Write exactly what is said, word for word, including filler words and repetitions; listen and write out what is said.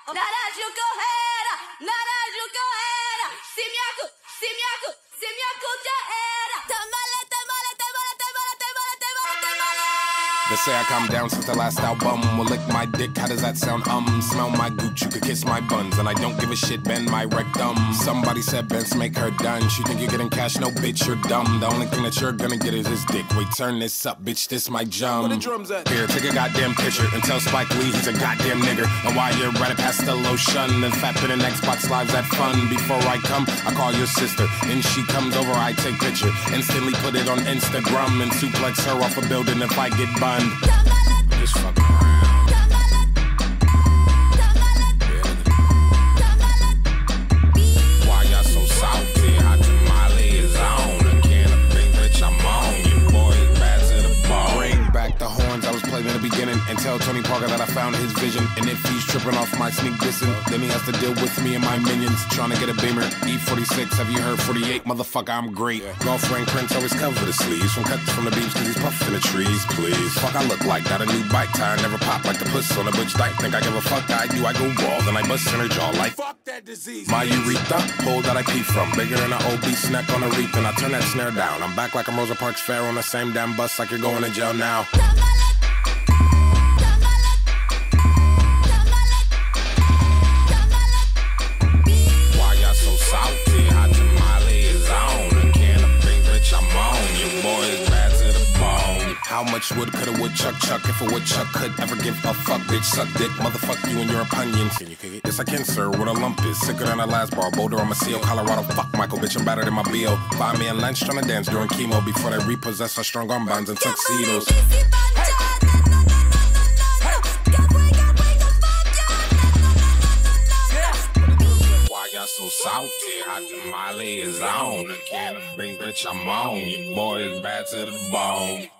They say I calmed down since the last album. Well, lick my dick, how does that sound? Um, smell my gooch, you could kiss my buns. And I don't give a shit, bend my rectum. Somebody said Benz make her done. She think you're getting cash, no bitch, you're dumb. The only thing that you're gonna get is his dick. Wait, turn this up, bitch, this my jump. Where the drums at? Here, take a goddamn picture and tell Spike Lee he's a goddamn nigger. And while you're running past the lotion and fat in Xbox Live's that fun. Before I come, I call your sister. And she comes over, I take picture. Instantly put it on Instagram and suplex her off a building if I get bunned. Just fuck around. Why y'all so salty? Hot tamale is on. A can of pink, bitch, I'm on. You boys bad to the bone. Bring back the horns I was playing in the beginning. And tell Tony Parker that I found his vision. And if he's tripping off my sneak dissing, then he has to deal with me and my minions. Trying to get a Beamer, E forty-six, have you heard forty-eight? Motherfucker, I'm great. Girlfriend Prince always cover the sleeves. From cuts from the beams cause he's puffing the trees, please. Fuck I look like, got a new bike tire, never pop like the puss on a bitch dyke. Think I give a fuck, I do, I go raw. Then I bust in her jaw like fuck that disease. My urethra, hole that I pee from. Bigger than an obese neck on a reef. And I turn that snare down. I'm back like I'm Rosa Parks Fair on the same damn bus like you're going to jail now. How much wood could a woodchuck chuck if a woodchuck could ever give a fuck? Bitch, suck dick, motherfuck you and your opinions. Can you kick it? Yes, I can, sir. What a lump is. Sicker than a last bar. Boulder, I'm a seal. Colorado, fuck Michael, bitch, I'm better than my B O. Find me in lunch trying to dance during chemo before they repossess our strong arm bands and tuxedos. Why y'all so salty? Hot tamale is on. A can of beans, bitch, I'm on. You boys bad to the bone.